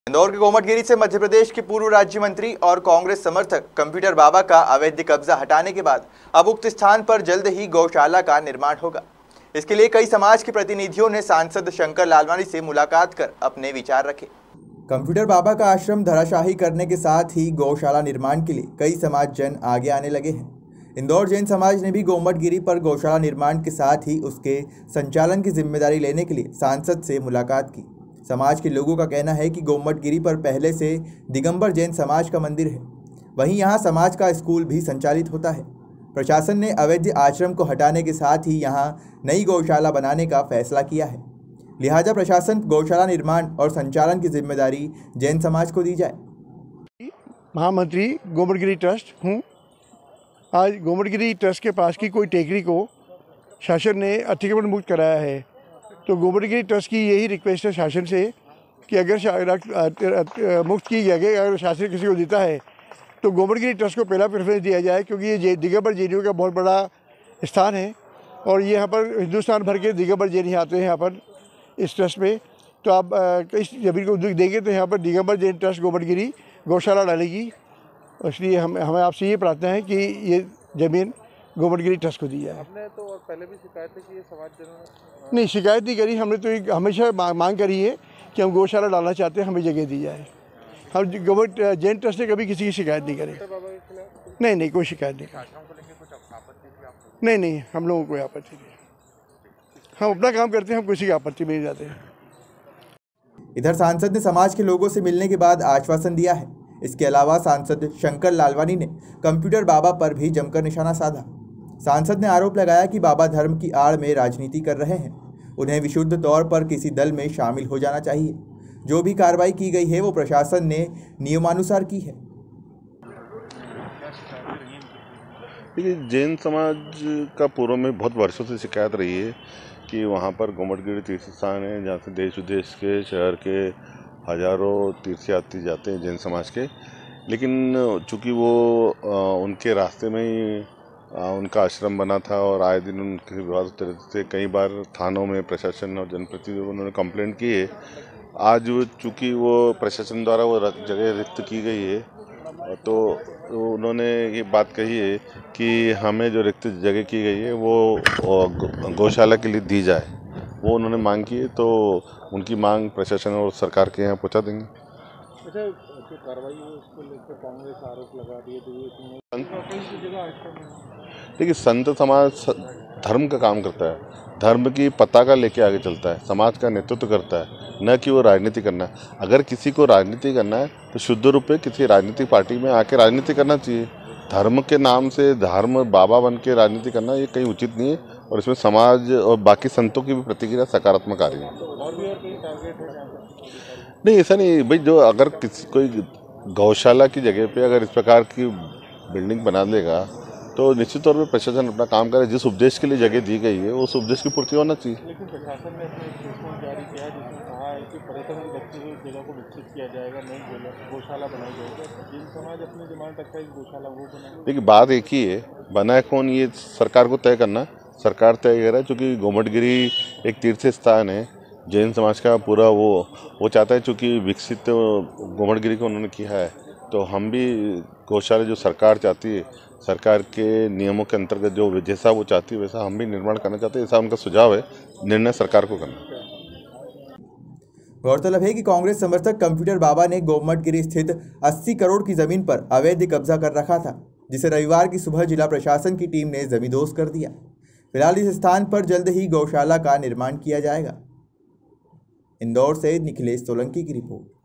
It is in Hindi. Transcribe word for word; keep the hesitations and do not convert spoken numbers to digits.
इंदौर के गोमटगिरी से मध्य प्रदेश के पूर्व राज्य मंत्री और कांग्रेस समर्थक कंप्यूटर बाबा का अवैध कब्जा हटाने के बाद अब उक्त स्थान पर जल्द ही गौशाला का निर्माण होगा। इसके लिए कई समाज के प्रतिनिधियों ने सांसद शंकर लालवानी से मुलाकात कर अपने विचार रखे। कंप्यूटर बाबा का आश्रम धराशाही करने के साथ ही गौशाला निर्माण के लिए कई समाज जन आगे आने लगे हैं। इंदौर जैन समाज ने भी गोमटगिरी पर गौशाला निर्माण के साथ ही उसके संचालन की जिम्मेदारी लेने के लिए सांसद से मुलाकात की। समाज के लोगों का कहना है कि गोमटगिरी पर पहले से दिगंबर जैन समाज का मंदिर है, वहीं यहां समाज का स्कूल भी संचालित होता है। प्रशासन ने अवैध आश्रम को हटाने के साथ ही यहां नई गौशाला बनाने का फैसला किया है, लिहाजा प्रशासन गौशाला निर्माण और संचालन की जिम्मेदारी जैन समाज को दी जाए। महामंत्री गोमटगिरी ट्रस्ट हूँ। आज गोमटगिरी ट्रस्ट के पास की कोई टेकरी को शासन ने अतिक्रमण मुक्त कराया है, तो गोमटगिरी ट्रस्ट की यही रिक्वेस्ट है शासन से कि अगर मुक्त की जगह अगर शासन किसी को देता है तो गोमटगिरी ट्रस्ट को पहला प्रेफरेंस दिया जाए, क्योंकि ये दिगंबर जैनियों का बहुत बड़ा स्थान है और ये यहाँ पर हिंदुस्तान भर के दिगंबर जैन ही आते हैं यहाँ पर इस ट्रस्ट में। तो आप इस जमीन को देंगे तो यहाँ पर दिगंबर जैन ट्रस्ट गोमटगिरी गौशाला डालेगी, इसलिए हम हमें आपसे ये प्रार्थना है कि ये ज़मीन गोमटगिरी ट्रस्ट को दी जाए। आपने तो और पहले भी शिकायत है कि ये समाज जनों नहीं, शिकायत नहीं करी हमने, तो हमेशा मांग करी है कि हम गौशाला डालना चाहते हैं, हमें जगह दी जाए। हम गवर्नमेंट जैन ट्रस्ट ने कभी किसी की शिकायत नहीं करी। नहीं नहीं कोई शिकायत नहीं करी। नहीं नहीं हम लोगों को कोई आपत्ति नहीं, हम अपना काम करते हैं, हम किसी की आपत्ति में नहीं जाते हैं। इधर सांसद ने समाज के लोगों से मिलने के बाद आश्वासन दिया है। इसके अलावा सांसद शंकर लालवानी ने कंप्यूटर बाबा पर भी जमकर निशाना साधा। सांसद ने आरोप लगाया कि बाबा धर्म की आड़ में राजनीति कर रहे हैं, उन्हें विशुद्ध तौर पर किसी दल में शामिल हो जाना चाहिए। जो भी कार्रवाई की गई है वो प्रशासन ने नियमानुसार की है। देखिए, जैन समाज का पूर्व में बहुत वर्षों से शिकायत रही है कि वहाँ पर गोमटगिरी तीर्थ स्थान है जहाँ से देश विदेश के शहर के हजारों तीर्थयात्री जाते हैं जैन समाज के, लेकिन चूँकि वो आ, उनके रास्ते में ही आ, उनका आश्रम बना था और आए दिन उनके विवाद से कई बार थानों में प्रशासन और जनप्रतिनिधियों को उन्होंने कंप्लेंट की है। आज चूँकि वो प्रशासन द्वारा वो जगह रिक्त की गई है, तो उन्होंने ये बात कही है कि हमें जो रिक्त जगह की गई है वो गौशाला के लिए दी जाए। वो उन्होंने मांग की है, तो उनकी मांग प्रशासन और सरकार के यहाँ पहुँचा देंगे। अच्छा, जो कार्रवाई है उसको लेकर कांग्रेस आरोप लगा रही है। देखिए, संत समाज धर्म का काम करता है, धर्म की पताका लेके आगे चलता है, समाज का नेतृत्व करता है, न कि वो राजनीति करना है। अगर किसी को राजनीति करना है तो शुद्ध रूप में किसी राजनीतिक पार्टी में आके राजनीति करना चाहिए। धर्म के नाम से धर्म बाबा बन के राजनीति करना ये कहीं उचित नहीं है, और इसमें समाज और बाकी संतों की भी प्रतिक्रिया सकारात्मक आ रही है। और भी और कई टारगेट है नहीं, ऐसा नहीं भाई, जो अगर किसी कोई गौशाला की जगह पे अगर इस प्रकार की बिल्डिंग बना देगा तो निश्चित तौर पे प्रशासन अपना काम करे। जिस उपदेश के लिए जगह दी गई है उस उपदेश की पूर्ति होना चाहिए। लेकिन प्रशासन ने अपने स्टेटमेंट जारी किया है जिसमें कहा है कि पर्यटन को देखते हुए जगह को विकसित किया जाएगा, नई गौशाला बनाई जाएगी। जैन समाज अपनी डिमांड रखता है गौशाला वो बनाए। देखिए, बात एक ही है, बनाए कौन ये सरकार को तय करना, सरकार तय कर रहा है। चूँकि गोमटगिरी एक तीर्थ स्थान है जैन समाज का, पूरा वो वो चाहता है, चूँकि विकसित गोमटगिरी को उन्होंने किया है, तो हम भी गौशाला जो सरकार चाहती है, सरकार के नियमों के अंतर्गत जो जैसा वो चाहती है वैसा हम भी निर्माण करना चाहते हैं। ऐसा उनका सुझाव है, निर्णय सरकार को करना। गौरतलब है कि कांग्रेस समर्थक कंप्यूटर बाबा ने गोमटगिरी स्थित अस्सी करोड़ की जमीन पर अवैध कब्जा कर रखा था, जिसे रविवार की सुबह जिला प्रशासन की टीम ने जमींदोज कर दिया। फिलहाल इस स्थान पर जल्द ही गौशाला का निर्माण किया जाएगा। इंदौर से निखिलेश सोलंकी की रिपोर्ट।